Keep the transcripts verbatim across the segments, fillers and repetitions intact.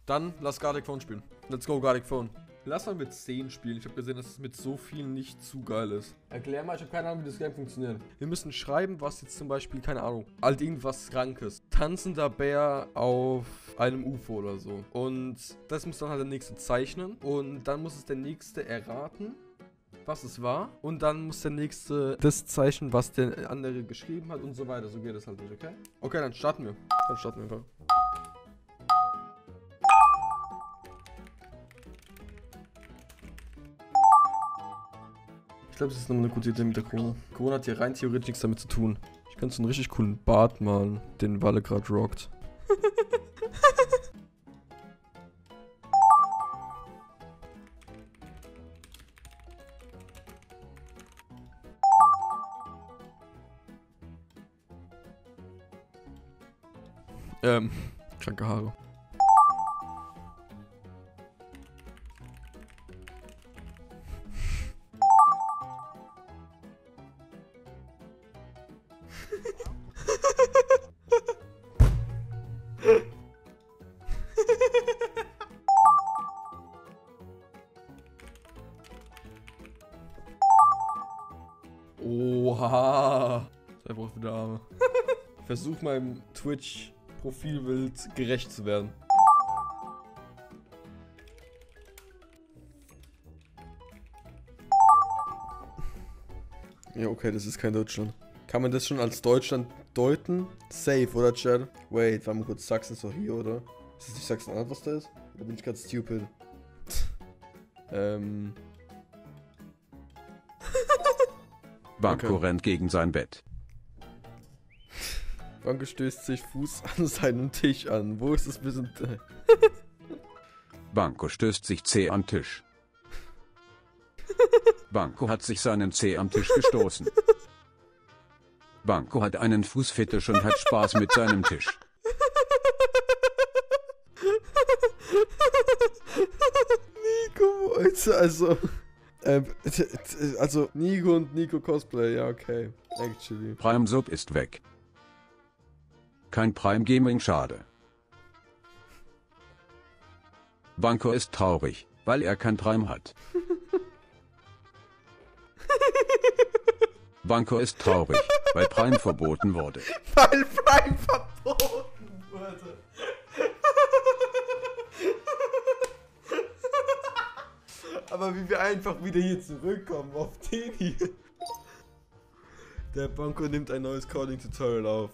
Dann lass Gartic Phone spielen. Let's go, Gartic Phone. Lass mal mit zehn spielen. Ich habe gesehen, dass es mit so vielen nicht zu geil ist. Erklär mal, ich habe keine Ahnung, wie das Game funktioniert. Wir müssen schreiben, was jetzt zum Beispiel, keine Ahnung, halt irgendwas Krankes. Tanzender Bär auf einem U F O oder so. Und das muss dann halt der Nächste zeichnen. Und dann muss es der Nächste erraten, was es war. Und dann muss der Nächste das zeichnen, was der andere geschrieben hat und so weiter. So geht es halt nicht, okay? Okay, dann starten wir. Dann starten wir einfach. Ich glaube, das ist nochmal eine gute Idee mit der Corona. Corona hat hier rein theoretisch nichts damit zu tun. Ich kann so einen richtig coolen Bart malen, den Walle gerade rockt. ähm, kranke Haare. Oha. Sei braucht wieder Arme. Versuch meinem Twitch-Profilbild gerecht zu werden. Ja, okay, das ist kein Deutschland. Kann man das schon als Deutschland deuten? Safe, oder, Chad? Wait, warte mal kurz. Sachsen ist doch hier, oder? Ist das nicht Sachsen-Anhalt, was da ist? Oder bin ich ganz stupid? ähm... Banco Okay. rennt gegen sein Bett. Banco stößt sich Fuß an seinem Tisch an. Wo ist das bisschen... Banco stößt sich zäh am Tisch. Banco hat sich seinen Zeh am Tisch gestoßen. Banco hat einen Fußfetisch und hat Spaß mit seinem Tisch. Nico, also... Ähm, also, Nico und Nico Cosplay, ja, okay. Actually. Prime Sub ist weg. Kein Prime Gaming, schade. Banco ist traurig, weil er kein Prime hat. Banco ist traurig, weil Prime verboten wurde. Weil Prime verboten wurde. Aber wie wir einfach wieder hier zurückkommen auf den hier. Der Banco nimmt ein neues Coding-Tutorial auf.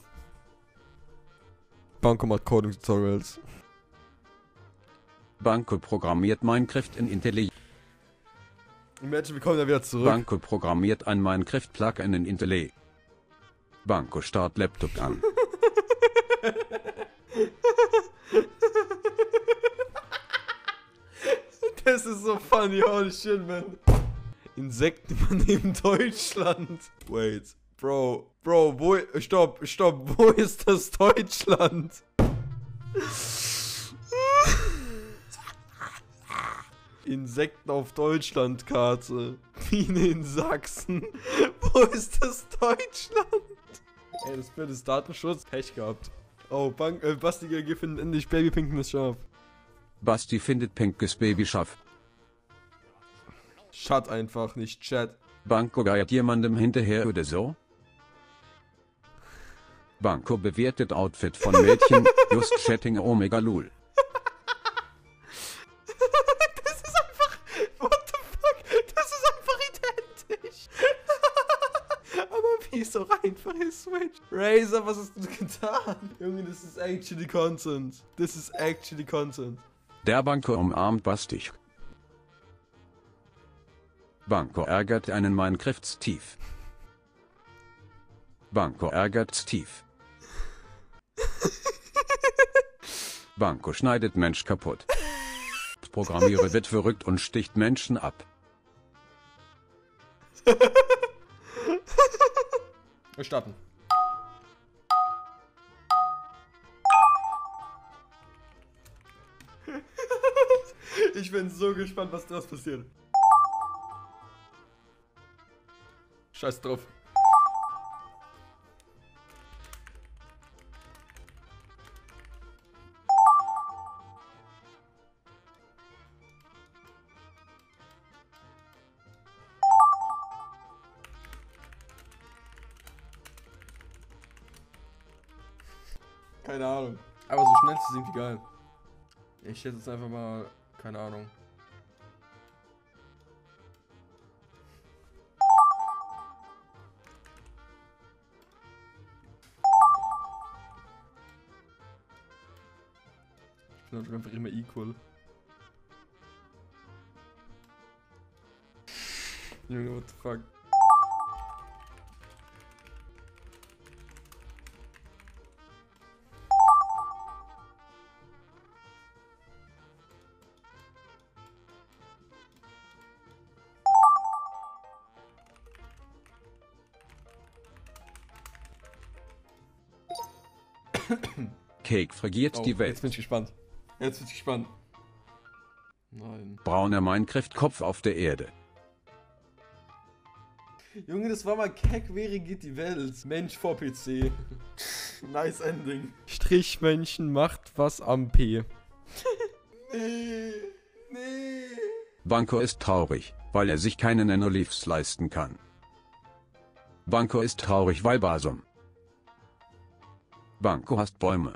Banco macht Coding-Tutorials. Banco programmiert Minecraft in Intelli. Imagine, wir kommen da wieder zurück. Banco programmiert ein Minecraft-Plugin in Intelli. Banco start Laptop an. Das ist so funny, holy shit, man. Insekten übernehmen Deutschland. Wait, Bro, Bro, wo, stopp, stopp, wo ist das Deutschland? Insekten auf Deutschlandkarte. Biene in Sachsen. Wo ist das Deutschland? Ey, das Bild ist Datenschutz. Pech gehabt. Oh, Bank, äh, Basti G G findet endlich Babypinkenes Schaf. Basti findet pinkes Baby scharf. Shut einfach, nicht Chat. Banco geiert jemandem hinterher oder so? Banco bewertet Outfit von Mädchen, just chatting Omega Lul. Das ist einfach, what the fuck, das ist einfach identisch. Aber wie so einfach ist Switch? Razer, was hast du getan? Junge, das ist actually Content. Das ist actually Content. Der Banco umarmt Basti. Banco ärgert einen Minecraft-Steve. Banco ärgert Steve. Banco schneidet Mensch kaputt. Programmierer wird verrückt und sticht Menschen ab. Wir starten. Ich bin so gespannt, was daraus passiert. Scheiß drauf. Keine Ahnung. Aber so schnell ist es irgendwie geil. Ich schätze jetzt einfach mal, keine Ahnung. Ich bin einfach immer equal. Junge, what the fuck? Cake frigiert Oh, die Welt. jetzt bin ich gespannt. Jetzt bin ich gespannt. Nein. Brauner Minecraft-Kopf auf der Erde. Junge, das war mal Keck wäre geht die Welt. Mensch vor P C. Nice Ending. Strichmännchen macht was am P. Nee. Nee. Banco ist traurig, weil er sich keine Nanoliefs leisten kann. Banco ist traurig, weil Basum. Banco hasst Bäume.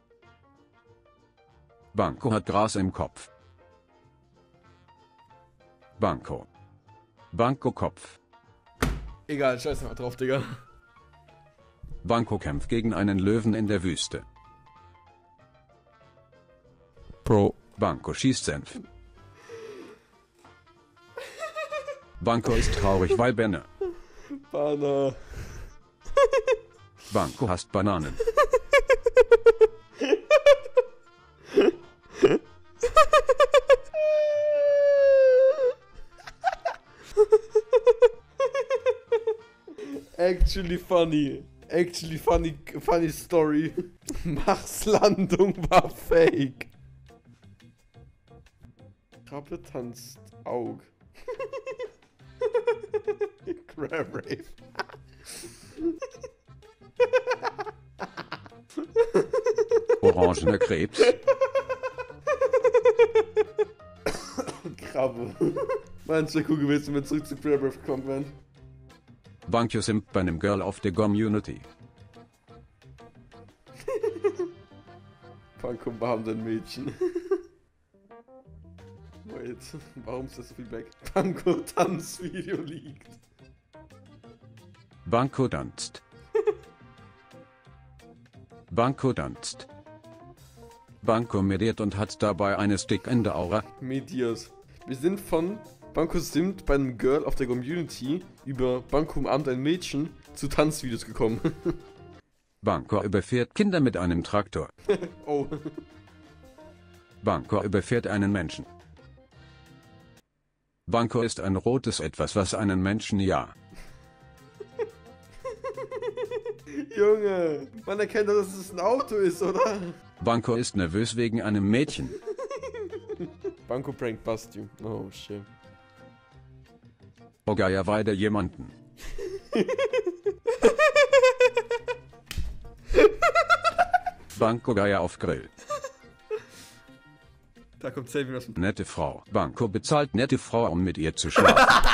Banco hat Gras im Kopf. Banco. Banco Kopf. Egal, scheiß mal drauf, Digga. Banco kämpft gegen einen Löwen in der Wüste. Bro. Banco schießt Senf. Banco ist traurig, weil Benne. Banner. Banco hasst Bananen. Actually funny. Actually funny, funny story. Machs Landung war fake. Krabbe tanzt Aug. Crab Rave. Orangener Krebs. Krabbe. Meinst du, cool gewesen, wenn wir zurück zu Crab Rave gekommen wären? Banco simpt bei einem Girl auf der Community. Banco umarmt ein Mädchen. Wait, warum ist das so viel weg? Banco Tanzvideo liegt. Banco tanzt. Banco tanzt. Banco mediert und hat dabei eine Stick in der Aura. Medias. Wir sind von Banco simmt bei einem Girl auf der Community über Banco umarmt ein Mädchen zu Tanzvideos gekommen. Banco überfährt Kinder mit einem Traktor. Oh. Banco überfährt einen Menschen. Banco ist ein rotes Etwas, was einen Menschen ja. Junge, man erkennt doch, dass es ein Auto ist, oder? Banco ist nervös wegen einem Mädchen. Banco prank bust you. Oh shit. Ogaya weide jemanden. Banco Geier auf Grill. Da kommt Saving aus dem... Nette Frau. Banco bezahlt nette Frau, um mit ihr zu schlafen.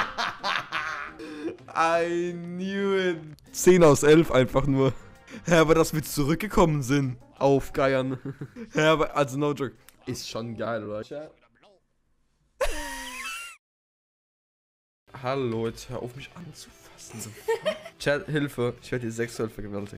I knew it. zehn aus elf einfach nur. Hä, aber dass wir zurückgekommen sind. Aufgeiern. Hä, aber, also no joke. Ist schon geil, oder? Chat. Hallo Leute, hör auf mich anzufassen. So. Chat, Hilfe. Ich werde hier sexuell vergewaltigt.